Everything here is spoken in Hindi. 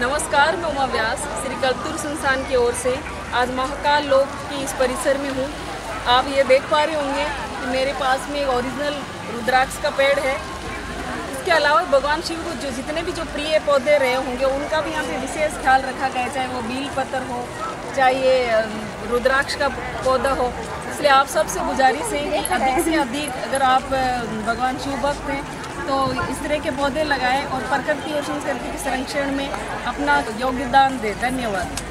नमस्कार, मैं उमा व्यास श्री कल्तुर संस्थान की ओर से आज महाकाल लोक की इस परिसर में हूँ। आप ये देख पा रहे होंगे कि मेरे पास में एक ओरिजिनल रुद्राक्ष का पेड़ है। इसके अलावा भगवान शिव को जितने भी प्रिय पौधे रहे होंगे उनका भी यहाँ पे विशेष ख्याल रखा गया, चाहे वो बील पत्र हो, चाहे ये रुद्राक्ष का पौधा हो। इसलिए आप सबसे गुजारिश है कि अधिक से अधिक अगर आप भगवान शिव भक्त हैं तो इस तरह के पौधे लगाएं और प्रकृति और संस्कृति के संरक्षण में अपना योगदान दें। धन्यवाद।